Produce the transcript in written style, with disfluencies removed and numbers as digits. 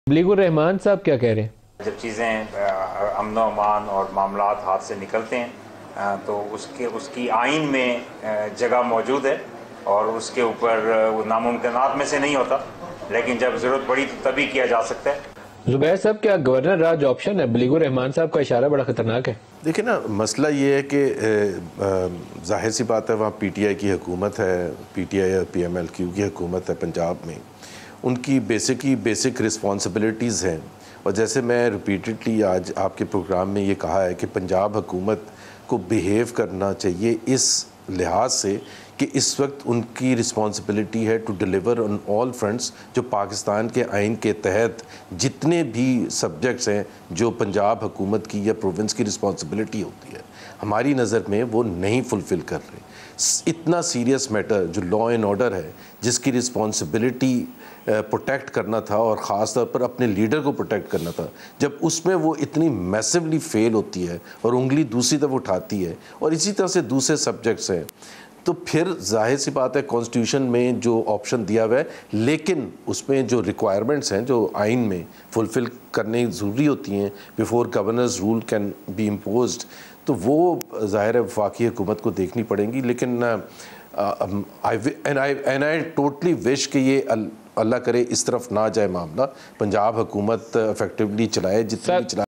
तबलीगुर रहमान साहब क्या कह रहे हैं? जब चीज़ें अमन व अमान और मामलात हाथ से निकलते हैं तो उसकी आइन में जगह मौजूद है और उसके ऊपर वो नामुमकिनात में से नहीं होता, लेकिन जब ज़रूरत पड़ी तो तभी किया जा सकता है। जुबैर साहब, क्या गवर्नर राज ऑप्शन है? तबलीगुर रहमान साहब का इशारा बड़ा खतरनाक है। देखिए ना, मसला ये है कि जाहिर सी बात है, वहाँ पीटीआई की हुकूमत है, पीटीआई और पीएमएलक्यू की हुकूमत है पंजाब में। उनकी बेसिक रिस्पॉन्सिबिलिटीज़ हैं। और जैसे मैं रिपीटेडली आज आपके प्रोग्राम में ये कहा है कि पंजाब हुकूमत को बिहेव करना चाहिए इस लिहाज से कि इस वक्त उनकी रिस्पॉन्सिबिलिटी है to deliver on all fronts, जो पाकिस्तान के आइन के तहत जितने भी सब्जेक्ट्स हैं जो पंजाब हुकूमत की या प्रोविंस की रिस्पॉन्सिबिलिटी होती है, हमारी नज़र में वो नहीं फुलफ़िल कर रहे। इतना सीरियस मैटर जो लॉ एंड ऑर्डर है, जिसकी रिस्पॉन्सिबिलिटी प्रोटेक्ट करना था और ख़ास तौर पर अपने लीडर को प्रोटेक्ट करना था, जब उसमें वो इतनी मैसिवली फेल होती है और उंगली दूसरी तरफ उठाती है और इसी तरह से दूसरे सब्जेक्ट्स हैं, तो फिर जाहिर सी बात है कॉन्स्टिट्यूशन में जो ऑप्शन दिया हुआ है, लेकिन उसमें जो रिक्वायरमेंट्स हैं जो आइन में फुलफ़िल करने ज़रूरी होती हैं before governor's rule can be imposed, तो वो ज़ाहिर है वफाकी हुकूमत को देखनी पड़ेंगी। लेकिन आई टोटली विश कि ये अल्लाह करे इस तरफ ना जाए मामला, पंजाब हुकूमत इफेक्टिवली चलाए जितनी चला